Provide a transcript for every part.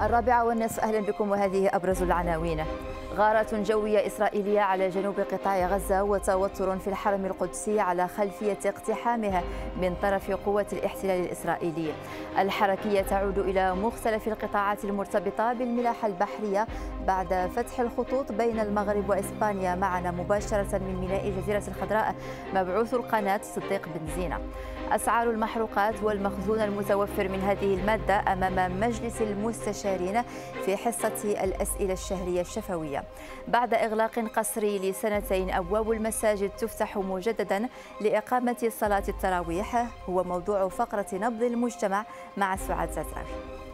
1:30 أهلا بكم وهذه أبرز العناوين. غارة جوية إسرائيلية على جنوب قطاع غزة وتوتر في الحرم القدسي على خلفية اقتحامها من طرف قوة الاحتلال الإسرائيلي. الحركية تعود إلى مختلف القطاعات المرتبطة بالملاحة البحرية بعد فتح الخطوط بين المغرب وإسبانيا. معنا مباشرة من ميناء الجزيرة الخضراء مبعوث القناة صديق بن زينة. أسعار المحروقات والمخزون المتوفر من هذه المادة أمام مجلس المستشارين في حصة الأسئلة الشهرية الشفوية. بعد إغلاق قسري لسنتين أبواب المساجد تفتح مجددا لإقامة صلاة التراويح، هو موضوع فقرة نبض المجتمع مع سعاد زتراوي.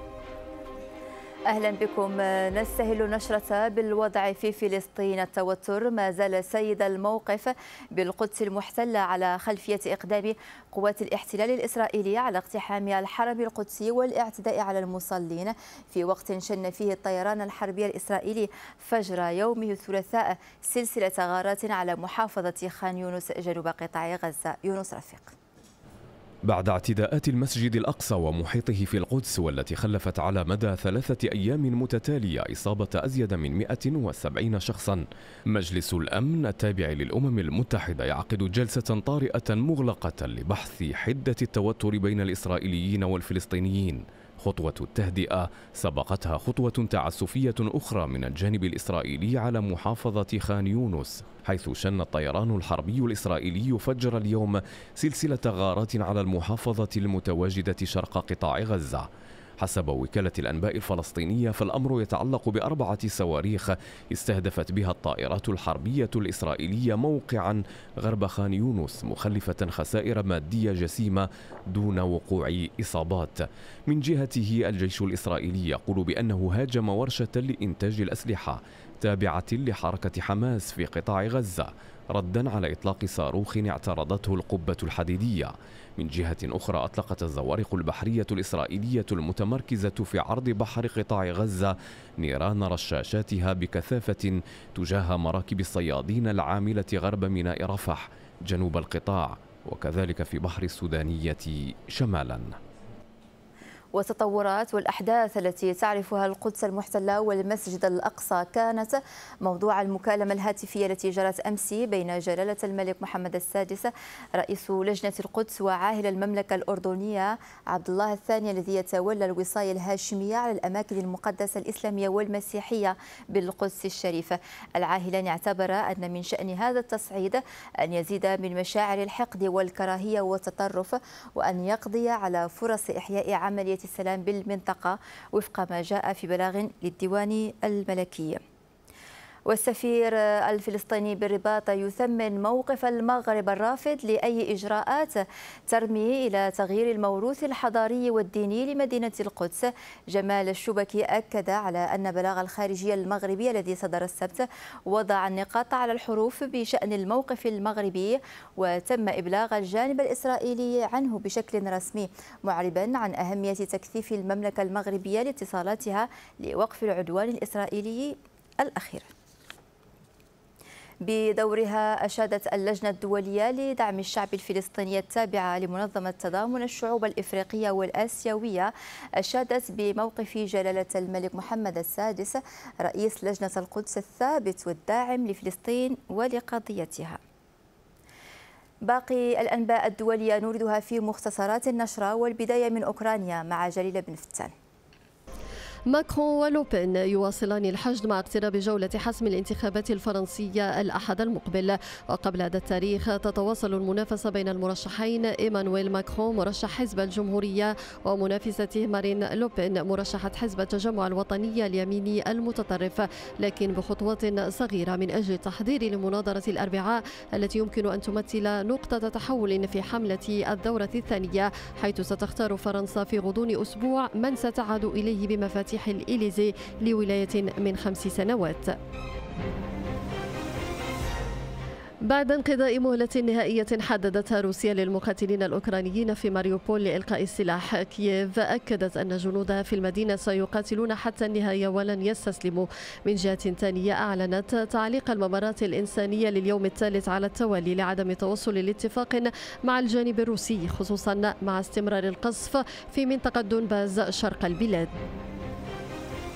أهلا بكم. نستهل نشرة بالوضع في فلسطين. التوتر ما زال سيد الموقف بالقدس المحتلة على خلفية إقدام قوات الاحتلال الإسرائيلي على اقتحام الحرم القدسي والاعتداء على المصلين في وقت شن فيه الطيران الحربي الإسرائيلي فجر يومه الثلاثاء سلسلة غارات على محافظة خان يونس جنوب قطاع غزة. يونس رفيق. بعد اعتداءات المسجد الأقصى ومحيطه في القدس والتي خلفت على مدى 3 أيام متتالية إصابة أزيد من 170 شخصا، مجلس الأمن التابع للأمم المتحدة يعقد جلسة طارئة مغلقة لبحث حدة التوتر بين الإسرائيليين والفلسطينيين. خطوة التهدئة سبقتها خطوة تعسفية أخرى من الجانب الإسرائيلي على محافظة خان يونس، حيث شن الطيران الحربي الإسرائيلي فجر اليوم سلسلة غارات على المحافظة المتواجدة شرق قطاع غزة. حسب وكالة الأنباء الفلسطينية فالأمر يتعلق ب4 صواريخ استهدفت بها الطائرات الحربية الإسرائيلية موقعا غرب خان يونس، مخلفة خسائر مادية جسيمة دون وقوع إصابات. من جهته الجيش الإسرائيلي يقول بأنه هاجم ورشة لإنتاج الأسلحة تابعة لحركة حماس في قطاع غزة ردا على إطلاق صاروخ اعترضته القبة الحديدية. من جهة أخرى أطلقت الزوارق البحرية الإسرائيلية المتمركزة في عرض بحر قطاع غزة نيران رشاشاتها بكثافة تجاه مراكب الصيادين العاملة غرب ميناء رفح جنوب القطاع، وكذلك في بحر السودانية شمالا. والتطورات والأحداث التي تعرفها القدس المحتلة والمسجد الأقصى كانت موضوع المكالمة الهاتفية التي جرت أمس بين جلالة الملك محمد السادس رئيس لجنة القدس وعاهل المملكة الأردنية عبد الله الثاني الذي يتولى الوصاية الهاشمية على الأماكن المقدسة الإسلامية والمسيحية بالقدس الشريفة. العاهلان اعتبر أن من شأن هذا التصعيد أن يزيد من مشاعر الحقد والكراهية والتطرف، وأن يقضي على فرص إحياء عملية السلام بالمنطقة وفق ما جاء في بلاغ للديوان الملكي. والسفير الفلسطيني بالرباط يثمن موقف المغرب الرافض لأي إجراءات ترمي إلى تغيير الموروث الحضاري والديني لمدينة القدس. جمال الشبكي أكد على أن بلاغ الخارجية المغربي الذي صدر السبت وضع النقاط على الحروف بشأن الموقف المغربي، وتم إبلاغ الجانب الإسرائيلي عنه بشكل رسمي، معربا عن أهمية تكثيف المملكة المغربية لاتصالاتها لوقف العدوان الإسرائيلي الأخير. بدورها أشادت اللجنة الدولية لدعم الشعب الفلسطيني التابعة لمنظمة تضامن الشعوب الإفريقية والآسيوية أشادت بموقف جلالة الملك محمد السادس رئيس لجنة القدس الثابت والداعم لفلسطين ولقضيتها. باقي الأنباء الدولية نوردها في مختصرات النشرة، والبداية من أوكرانيا مع جليلة بن فتان. ماكرون ولوبين يواصلان الحشد مع اقتراب جولة حسم الانتخابات الفرنسية الأحد المقبل. وقبل هذا التاريخ تتواصل المنافسة بين المرشحين إيمانويل ماكرون مرشح حزب الجمهورية ومنافسته مارين لوبين مرشحة حزب التجمع الوطني اليميني المتطرف، لكن بخطوات صغيرة من أجل التحضير لمناظرة الأربعاء التي يمكن أن تمثل نقطة تحول في حملة الدورة الثانية، حيث ستختار فرنسا في غضون أسبوع من ستعاد إليه بمفاتيح الإليزي لولاية من 5 سنوات. بعد انقضاء مهلة نهائية حددتها روسيا للمقاتلين الأوكرانيين في ماريوبول لإلقاء السلاح، كييف أكدت أن جنودها في المدينة سيقاتلون حتى النهاية ولن يستسلموا. من جهة ثانية أعلنت تعليق الممرات الإنسانية لليوم الثالث على التوالي لعدم توصل لاتفاق مع الجانب الروسي، خصوصا مع استمرار القصف في منطقة دونباز شرق البلاد.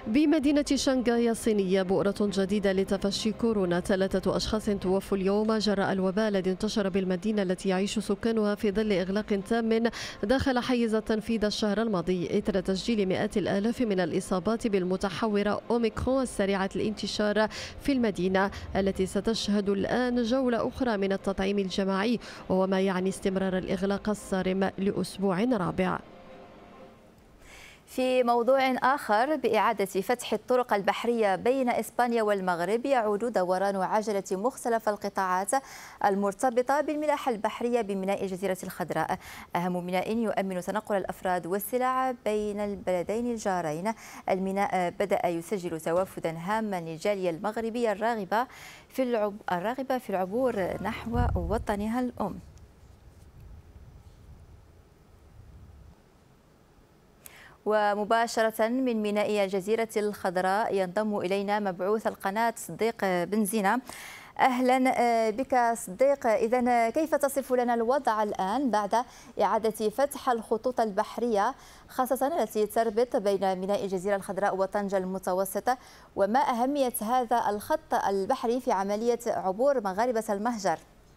بمدينة شنغهاي الصينية بؤرة جديدة لتفشي كورونا. 3 أشخاص توفوا اليوم جراء الوباء الذي انتشر بالمدينة التي يعيش سكانها في ظل إغلاق تام داخل حيز التنفيذ الشهر الماضي إثر تسجيل مئات الآلاف من الإصابات بالمتحورة أوميكرون السريعة الانتشار في المدينة التي ستشهد الآن جولة أخرى من التطعيم الجماعي، وهو ما يعني استمرار الإغلاق الصارم لأسبوع رابع. في موضوع آخر، بإعادة فتح الطرق البحرية بين إسبانيا والمغرب يعود دوران عجلة مختلف القطاعات المرتبطة بالملاحة البحرية بميناء الجزيرة الخضراء، أهم ميناء يؤمن تنقل الأفراد والسلع بين البلدين الجارين. الميناء بدأ يسجل توافدا هاما للجالية المغربية الراغبة في العبور نحو وطنها الأم. ومباشرة من ميناء الجزيرة الخضراء ينضم إلينا مبعوث القناة صديق بنزينة. أهلا بك صديق. إذن كيف تصف لنا الوضع الآن بعد إعادة فتح الخطوط البحرية خاصة التي تربط بين ميناء الجزيرة الخضراء وطنجة المتوسطة، وما أهمية هذا الخط البحري في عملية عبور مغاربة المهجر؟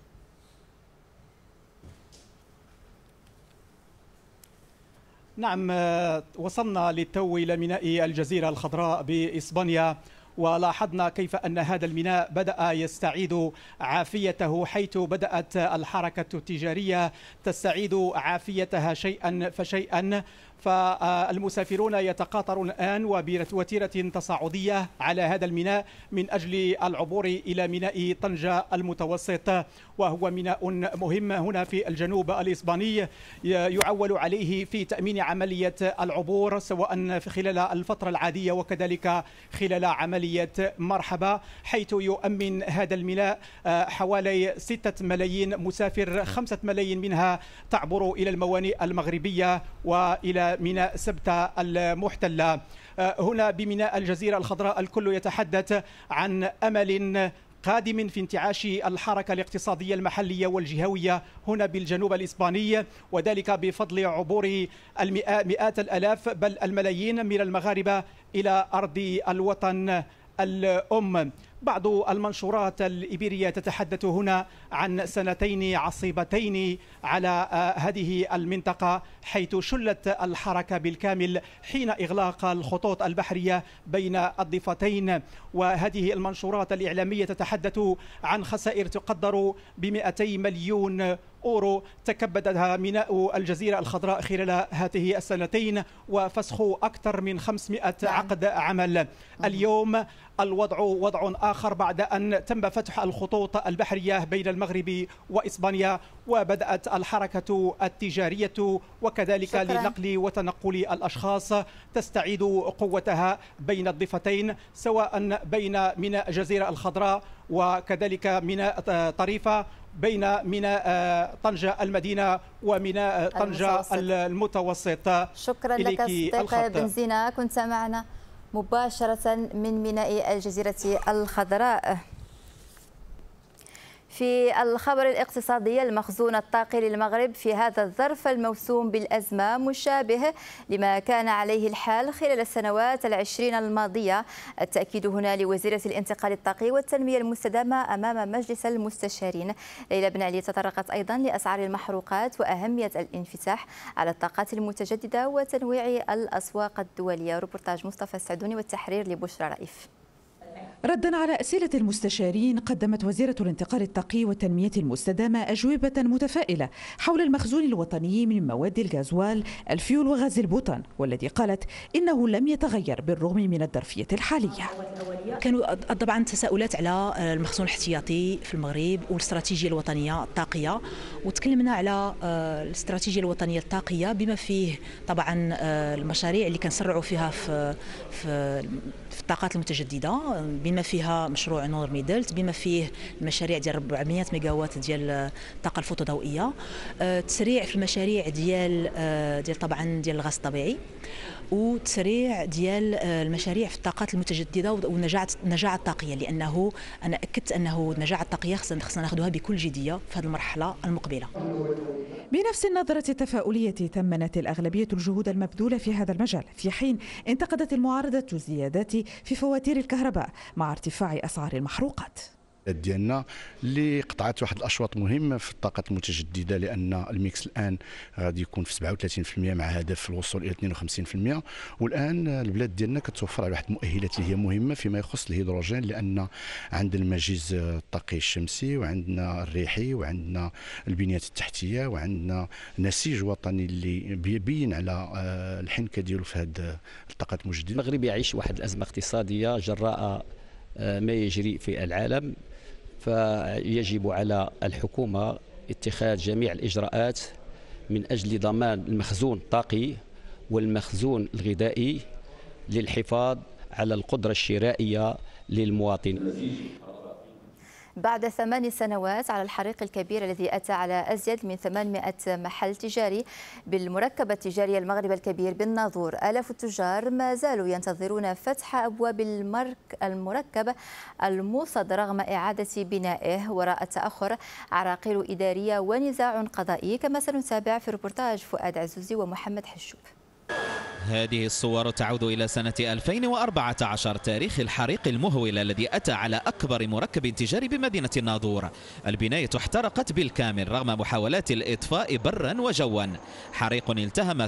نعم، وصلنا للتو إلى ميناء الجزيرة الخضراء بإسبانيا، ولاحظنا كيف أن هذا الميناء بدأ يستعيد عافيته، حيث بدأت الحركة التجارية تستعيد عافيتها شيئا فشيئا. فالمسافرون يتقاطرون الآن وبوتيرة تصاعدية على هذا الميناء من أجل العبور إلى ميناء طنجة المتوسط، وهو ميناء مهم هنا في الجنوب الإسباني يعول عليه في تأمين عملية العبور سواء خلال الفترة العادية وكذلك خلال عملية مرحبا، حيث يؤمن هذا الميناء حوالي 6 ملايين مسافر، 5 ملايين منها تعبر إلى الموانئ المغربية وإلى ميناء سبتة المحتلة. هنا بميناء الجزيرة الخضراء الكل يتحدث عن أمل قادم في انتعاش الحركة الاقتصادية المحلية والجهوية هنا بالجنوب الإسباني، وذلك بفضل عبور مئات الآلاف بل الملايين من المغاربة إلى أرض الوطن الأم. بعض المنشورات الإبيرية تتحدث هنا عن سنتين عصيبتين على هذه المنطقة، حيث شلت الحركة بالكامل حين إغلاق الخطوط البحرية بين الضفتين. وهذه المنشورات الإعلامية تتحدث عن خسائر تقدر ب200 مليون أورو تكبدها ميناء الجزيرة الخضراء خلال هذه السنتين، وفسخ أكثر من 500 عقد عمل. اليوم الوضع وضع آخر بعد أن تم فتح الخطوط البحرية بين المغرب وإسبانيا، وبدأت الحركة التجارية وكذلك لنقل وتنقل الأشخاص تستعيد قوتها بين الضفتين، سواء بين ميناء الجزيرة الخضراء وكذلك ميناء طريفة، بين ميناء طنجة المدينة وميناء طنجة المتوسط. شكرا لك صديق بنزينة، كنت معنا مباشرة من ميناء الجزيرة الخضراء. في الخبر الاقتصادي، المخزون الطاقي للمغرب في هذا الظرف الموسوم بالأزمة مشابه لما كان عليه الحال خلال السنوات ال20 الماضية. التأكيد هنا لوزيرة الانتقال الطاقي والتنمية المستدامة أمام مجلس المستشارين. ليلى بن علي تطرقت أيضا لأسعار المحروقات وأهمية الانفتاح على الطاقات المتجددة وتنويع الأسواق الدولية. روبورتاج مصطفى السعدوني والتحرير لبشرى رئيف. ردا على أسئلة المستشارين، قدمت وزيرة الانتقال الطاقي والتنمية المستدامة أجوبة متفائلة حول المخزون الوطني من مواد الغازوال، الفيول وغاز البوتان، والذي قالت إنه لم يتغير بالرغم من الظرفية الحالية. كانوا طبعا تساؤلات على المخزون الاحتياطي في المغرب والاستراتيجية الوطنية الطاقية، وتكلمنا على الاستراتيجية الوطنية الطاقية بما فيه طبعا المشاريع اللي كنسرعوا فيها في الطاقات المتجددة، بما فيها مشروع نور ميدلت، بما فيه المشاريع ديال 400 ميجاوات ديال الطاقه الفوتوضوئيه، تسريع في المشاريع ديال طبعا ديال الغاز الطبيعي، وتسريع ديال المشاريع في الطاقات المتجدده والنجاعه الطاقيه، لانه انا اكدت انه النجاعه الطاقيه خصنا ناخذوها بكل جديه في هذه المرحله المقبله. بنفس النظرة التفاؤلية ثمنت الأغلبية الجهود المبذولة في هذا المجال، في حين انتقدت المعارضة الزيادات في فواتير الكهرباء مع ارتفاع أسعار المحروقات. ديالنا اللي قطعت واحد الاشواط مهمه في الطاقات المتجدده، لان الميكس الان غادي يكون في 37% مع هدف الوصول الى 52%. والان البلاد ديالنا كتوفر على واحد المؤهلات اللي هي مهمه فيما يخص الهيدروجين، لان عندنا المجيز الطاقي الشمسي وعندنا الريحي وعندنا البنيات التحتيه وعندنا نسيج وطني اللي بيبين على الحنكه ديالو في هذه الطاقات المتجدده. المغرب يعيش واحد الازمه اقتصاديه جراء ما يجري في العالم، فيجب على الحكومة اتخاذ جميع الإجراءات من أجل ضمان المخزون الطاقي والمخزون الغذائي للحفاظ على القدرة الشرائية للمواطن. بعد 8 سنوات على الحريق الكبير الذي أتى على أزيد من 800 محل تجاري بالمركبة التجارية المغرب الكبير بالناظور، آلاف التجار ما زالوا ينتظرون فتح أبواب المركب الموصد رغم إعادة بنائه وراء تأخر عراقيل إدارية ونزاع قضائي، كما سنتابع في ريبورتاج فؤاد عزوزي ومحمد حشوب. هذه الصور تعود إلى سنة 2014، تاريخ الحريق المهول الذي أتى على أكبر مركب تجاري بمدينة الناظور. البناية احترقت بالكامل رغم محاولات الإطفاء برا وجوا. حريق التهم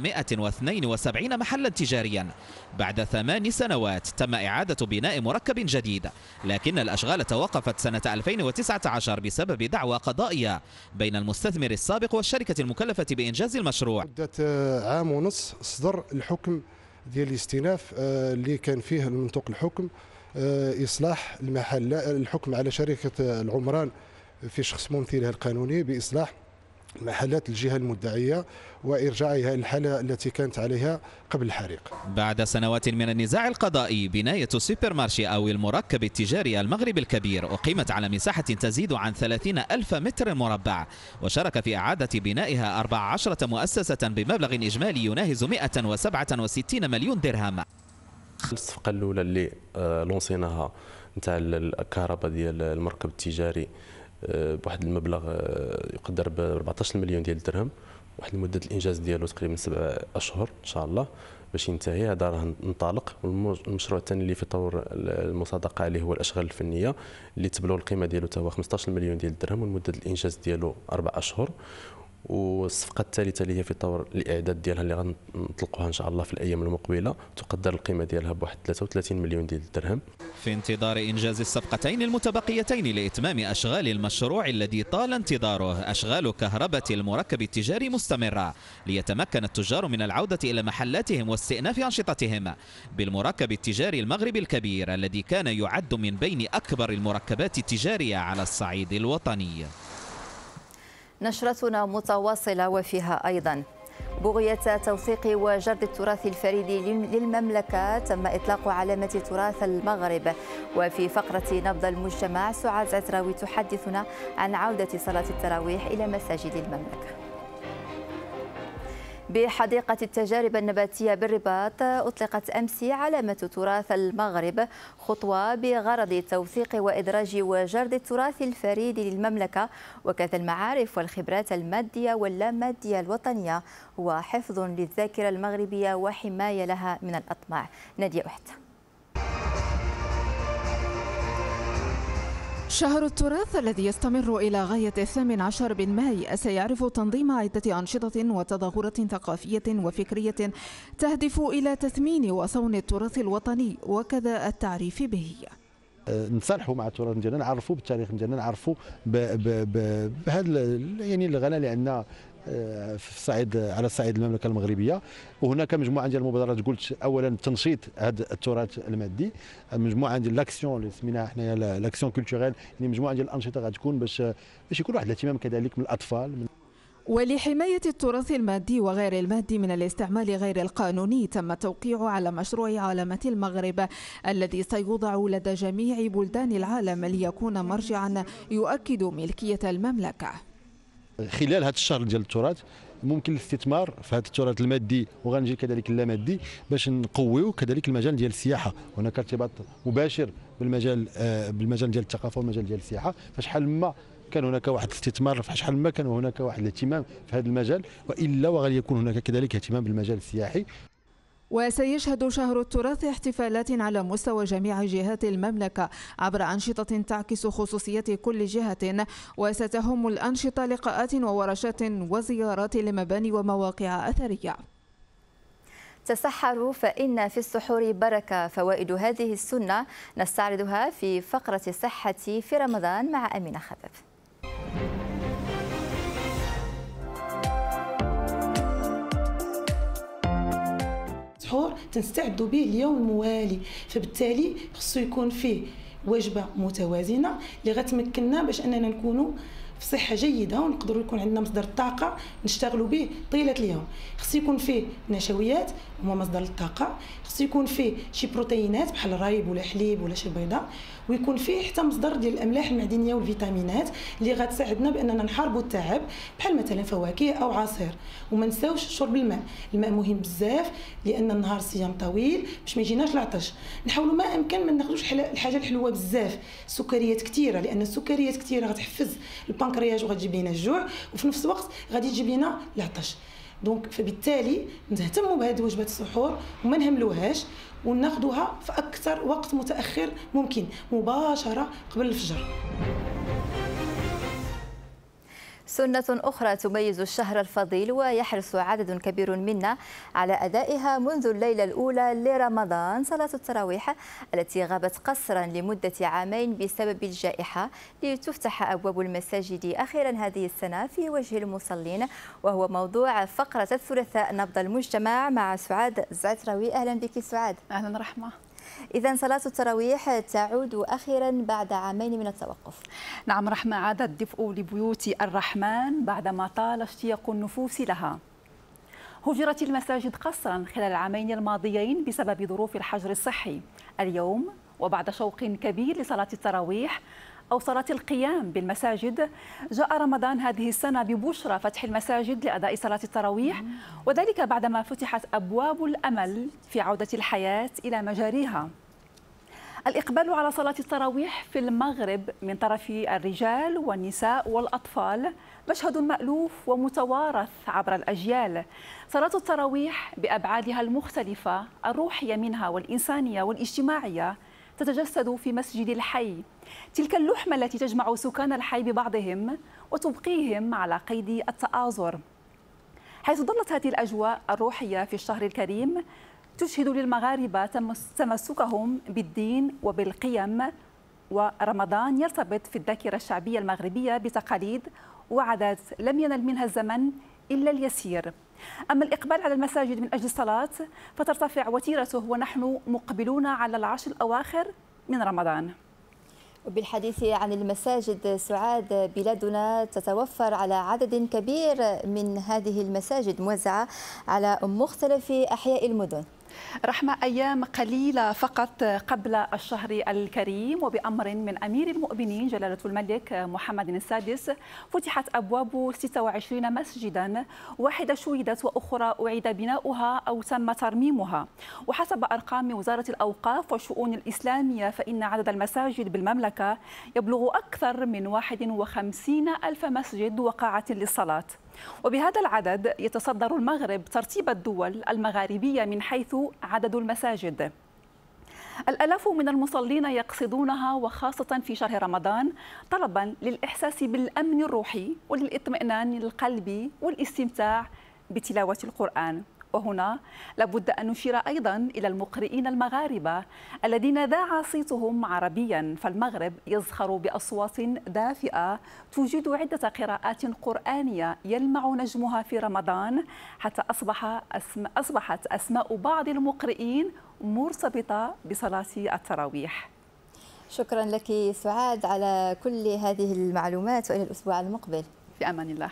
872 محلا تجاريا. بعد 8 سنوات تم إعادة بناء مركب جديد، لكن الأشغال توقفت سنة 2019 بسبب دعوى قضائية بين المستثمر السابق والشركة المكلفة بإنجاز المشروع. مدة عام ونص صدر الحكم ديال الاستئناف اللي كان فيه المنطوق الحكم إصلاح المحل، الحكم على شركة العمران في شخص ممثلها القانوني بإصلاح محلات الجهة المدعية وإرجاعها للحالة التي كانت عليها قبل الحريق. بعد سنوات من النزاع القضائي، بناية سوبر مارشي أو المركب التجاري المغرب الكبير أقيمت على مساحة تزيد عن 30,000 متر مربع، وشارك في إعادة بنائها 14 مؤسسة بمبلغ إجمالي يناهز 167 مليون درهم. الصفقة الأولى اللي لونسيناها نتاع الكهرباء ديال المركب التجاري بواحد المبلغ يقدر ب 14 مليون ديال الدرهم، واحد مدة الإنجاز ديالو تقريبا 7 أشهر إن شاء الله باش ينتهي. هذا راه ننطلق. والمشروع الثاني اللي في طور المصادقة عليه هو الأشغال الفنية اللي تبلغ القيمة ديالو تا هو 15 مليون ديال الدرهم، ومدة الإنجاز ديالو 4 أشهر. والصفقة الثالثة اللي هي في طور الإعداد ديالها اللي غنطلقوها إن شاء الله في الأيام المقبلة، تقدر القيمة ديالها بواحد 33 مليون ديال الدرهم. في انتظار إنجاز الصفقتين المتبقيتين لإتمام أشغال المشروع الذي طال انتظاره، أشغال كهرباء المركب التجاري مستمرة ليتمكن التجار من العودة إلى محلاتهم واستئناف أنشطتهم بالمركب التجاري المغرب الكبير الذي كان يعد من بين أكبر المركبات التجارية على الصعيد الوطني. نشرتنا متواصلة وفيها أيضا بغية توثيق وجرد التراث الفريد للمملكة تم إطلاق علامة تراث المغرب. وفي فقرة نبض المجتمع سعاد عزراوي تحدثنا عن عودة صلاة التراويح إلى مساجد المملكة. بحديقة التجارب النباتية بالرباط أطلقت أمس علامة تراث المغرب، خطوة بغرض توثيق وإدراج وجرد التراث الفريد للمملكة وكذا المعارف والخبرات المادية واللامادية الوطنية، وحفظ للذاكرة المغربية وحماية لها من الأطماع. نادية أحد. شهر التراث الذي يستمر إلى غاية 18 من ماي سيعرف تنظيم عدة أنشطة وتظاهرات ثقافية وفكرية تهدف إلى تثمين وصون التراث الوطني وكذا التعريف به. نصالحوا مع التراث ديالنا، نعرفوا بالتاريخ ديالنا، نعرفوا بهذا يعني الغنى اللي عندنا في الصعيد على صعيد المملكه المغربيه. وهناك مجموعه ديال المبادرات، قلت اولا تنشيط هذا التراث المادي، مجموعه ديال لاكسيون اللي سميناها حنايا لاكسيون كولتوريل، يعني مجموعه ديال الانشطه غتكون باش يكون واحد الاهتمام كذلك من الاطفال. ولحماية التراث المادي وغير المادي من الاستعمال غير القانوني تم التوقيع على مشروع علامة المغرب الذي سيوضع لدى جميع بلدان العالم ليكون مرجعا يؤكد ملكية المملكة. خلال هذا الشهر ديال التراث ممكن الاستثمار في هذا التراث المادي وغنجي كذلك اللامادي باش نقويو كذلك المجال ديال السياحه. هناك ارتباط مباشر بالمجال ديال الثقافه والمجال ديال السياحه. فشحال ما كان هناك واحد الاستثمار في شحال ما كان هناك واحد الاهتمام في هذا المجال، والا وغادي يكون هناك كذلك اهتمام بالمجال السياحي. وسيشهد شهر التراث احتفالات على مستوى جميع جهات المملكة عبر أنشطة تعكس خصوصيات كل جهة، وستهم الأنشطة لقاءات وورشات وزيارات لمباني ومواقع أثرية. تسحروا فإن في السحور بركة. فوائد هذه السنة نستعرضها في فقرة الصحة في رمضان مع أمينة خباب. السحور تنستعدوا به اليوم الموالي، فبالتالي خصو يكون فيه وجبة متوازنة اللي غتمكننا باش أننا نكونوا في صحة جيدة ونقدروا يكون عندنا مصدر الطاقة نشتغلوا به طيلة اليوم. خص يكون فيه نشويات هما مصدر الطاقة، خص يكون فيه شي بروتينات بحال الرايب ولا حليب ولا شي بيضة، ويكون فيه حتى مصدر ديال الاملاح المعدنيه والفيتامينات اللي غتساعدنا باننا نحاربوا التعب، بحال مثلا فواكه او عصير. وما نساوش شرب الماء مهم بزاف لان النهار صيام طويل باش ما يجيناش العطش. نحاولوا ما امكن ما ناخذوش الحاجه الحلوه بزاف، سكريات كثيره، لان السكريات كثيره غتحفز البنكرياس وغتجيب لنا الجوع وفي نفس الوقت غادي تجيب لنا العطش. دونك فبالتالي نهتموا بهذه وجبه السحور وما نهملوهاش وناخذوها في اكثر وقت متاخر ممكن، مباشره قبل الفجر. سنة أخرى تميز الشهر الفضيل ويحرص عدد كبير منا على أدائها منذ الليلة الأولى لرمضان، صلاة التراويح التي غابت قسرا لمدة عامين بسبب الجائحة، لتفتح أبواب المساجد أخيرا هذه السنة في وجه المصلين، وهو موضوع فقرة الثلاثاء نبض المجتمع مع سعاد الزعتراوي. أهلا بك سعاد. أهلا رحمة. إذن صلاة التراويح تعود أخيرا بعد عامين من التوقف. نعم رحمة، عاد الدفء لبيوت الرحمن بعدما طال اشتياق النفوس لها. هجرت المساجد قسرا خلال العامين الماضيين بسبب ظروف الحجر الصحي. اليوم وبعد شوق كبير لصلاة التراويح أو صلاة القيام بالمساجد، جاء رمضان هذه السنة ببشرى فتح المساجد لأداء صلاة التراويح، وذلك بعدما فتحت أبواب الأمل في عودة الحياة إلى مجاريها. الإقبال على صلاة التراويح في المغرب من طرف الرجال والنساء والأطفال مشهد مألوف ومتوارث عبر الأجيال. صلاة التراويح بأبعادها المختلفة الروحية منها والإنسانية والاجتماعية تتجسد في مسجد الحي، تلك اللحمة التي تجمع سكان الحي ببعضهم وتبقيهم على قيد التآزر. حيث ظلت هذه الأجواء الروحية في الشهر الكريم تشهد للمغاربة تمسكهم بالدين وبالقيم، ورمضان يرتبط في الذاكرة الشعبية المغربية بتقاليد وعادات لم ينل منها الزمن إلا اليسير. أما الإقبال على المساجد من أجل الصلاة فترتفع وتيرته ونحن مقبلون على العشر الأواخر من رمضان. وبالحديث عن المساجد سعاد، بلادنا تتوفر على عدد كبير من هذه المساجد موزعة على مختلف أحياء المدن. رحمة، أيام قليلة فقط قبل الشهر الكريم وبأمر من أمير المؤمنين جلالة الملك محمد السادس فتحت أبواب 26 مسجدا، واحدة شيدت وأخرى أعيد بناؤها أو تم ترميمها. وحسب أرقام وزارة الأوقاف والشؤون الإسلامية فإن عدد المساجد بالمملكة يبلغ أكثر من 51,000 مسجد وقاعة للصلاة. وبهذا العدد يتصدر المغرب ترتيب الدول المغاربية من حيث عدد المساجد. الآلاف من المصلين يقصدونها وخاصة في شهر رمضان طلبا للإحساس بالأمن الروحي وللإطمئنان القلبي والاستمتاع بتلاوة القرآن. وهنا لابد أن نشير أيضا إلى المقرئين المغاربة الذين ذاع صيتهم عربيا، فالمغرب يزخر بأصوات دافئة توجد عدة قراءات قرآنية يلمع نجمها في رمضان، حتى أصبحت أسماء بعض المقرئين مرتبطة بصلاة التراويح. شكرا لك سعاد على كل هذه المعلومات، وإلى الأسبوع المقبل. في أمان الله.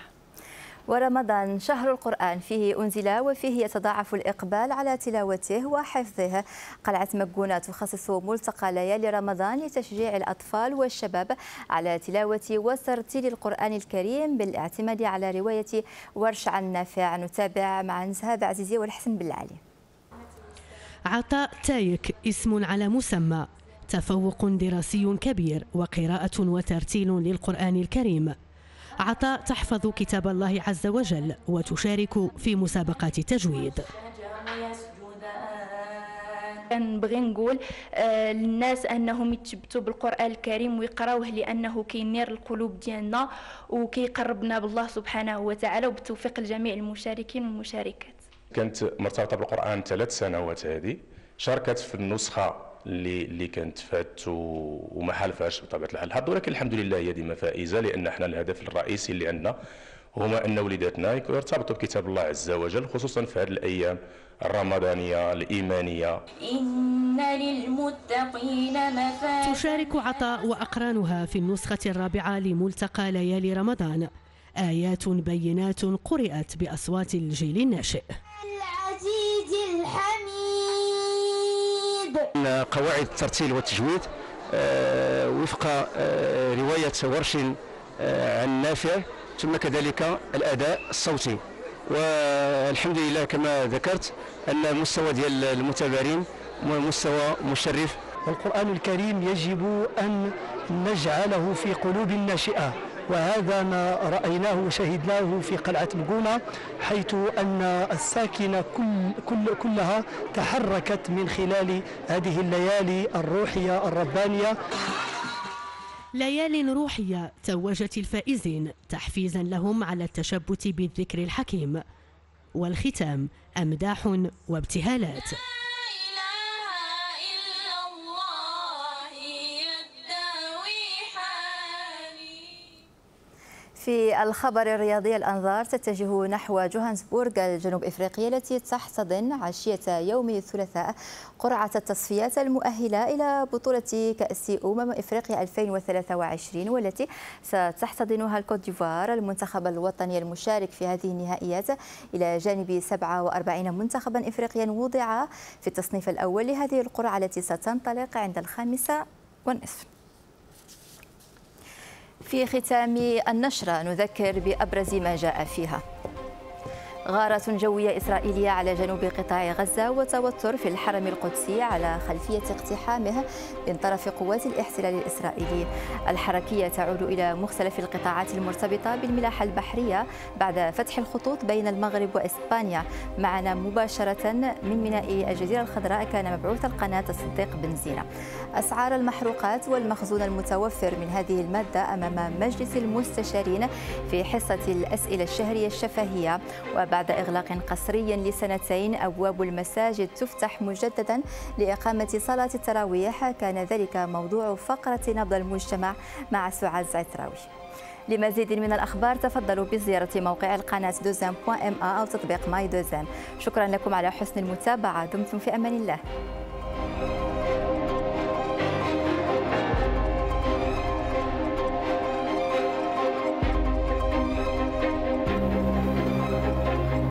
ورمضان شهر القرآن، فيه أنزل وفيه يتضاعف الإقبال على تلاوته وحفظه. قلعة مكونة تخصص ملتقى ليالي رمضان لتشجيع الأطفال والشباب على تلاوة وترتيل القرآن الكريم بالاعتماد على رواية ورش عن نافع. نتابع مع سهاب عزيزي والحسن بالعالي. عطاء تايك اسم على مسمى، تفوق دراسي كبير وقراءة وترتيل للقرآن الكريم. عطاء تحفظ كتاب الله عز وجل وتشارك في مسابقات التجويد. نبغي نقول للناس انهم يتثبتوا بالقران الكريم ويقراوه، لانه كينير القلوب ديالنا وكيقربنا بالله سبحانه وتعالى، وبالتوفيق لجميع المشاركين والمشاركات. كانت مرتبطه بالقران 3 سنوات، هذه شاركت في النسخه اللي كانت فات وما حالفاش بطبيعه الحال، ولكن الحمد لله هي ديما فائزه، لان احنا الهدف الرئيسي اللي عندنا هما ان وليداتنا يرتبطوا بكتاب الله عز وجل، خصوصا في هذه الايام الرمضانيه الايمانيه. ان للمتقين مفازا. تشارك عطاء واقرانها في النسخه الرابعه لملتقى ليالي رمضان، آيات بينات قرأت بأصوات الجيل الناشئ. العزيز الحميد. قواعد الترتيل والتجويد وفق رواية ورش عن نافع، ثم كذلك الأداء الصوتي. والحمد لله كما ذكرت أن المستوى ديال المتابعين مستوى مشرف. القرآن الكريم يجب أن نجعله في قلوب الناشئة، وهذا ما رأيناه وشهدناه في قلعة مقونة، حيث أن الساكنة كلها تحركت من خلال هذه الليالي الروحية الربانية. ليال روحية توجت الفائزين تحفيزا لهم على التشبت بالذكر الحكيم، والختام أمداح وابتهالات. في الخبر الرياضي، الأنظار تتجه نحو جوهانسبورغ الجنوب إفريقية التي تحتضن عشية يوم الثلاثاء قرعة التصفيات المؤهلة إلى بطولة كأس إفريقيا 2023، والتي ستحتضنها الكوت ديفوار المنتخب الوطني المشارك في هذه النهائيات، إلى جانب 47 منتخبا إفريقيا وضع في التصنيف الأول لهذه القرعة التي ستنطلق عند 5:30. في ختام النشرة نذكر بأبرز ما جاء فيها: غارة جوية إسرائيلية على جنوب قطاع غزة، وتوتر في الحرم القدسي على خلفية اقتحامه من طرف قوات الاحتلال الإسرائيلي. الحركية تعود إلى مختلف القطاعات المرتبطة بالملاحة البحرية بعد فتح الخطوط بين المغرب وإسبانيا. معنا مباشرة من ميناء الجزيرة الخضراء كان مبعوث القناة الصديق بن زينة. أسعار المحروقات والمخزون المتوفر من هذه المادة أمام مجلس المستشارين في حصة الأسئلة الشهرية الشفهية. وبعد إغلاق قسري لسنتين أبواب المساجد تفتح مجددا لإقامة صلاة التراويح. كان ذلك موضوع فقرة نبض المجتمع مع سعاد زعتراوي. لمزيد من الأخبار تفضلوا بزيارة موقع القناة دوزام.ma أو تطبيق ماي دوزام. شكرا لكم على حسن المتابعة، دمتم في أمان الله.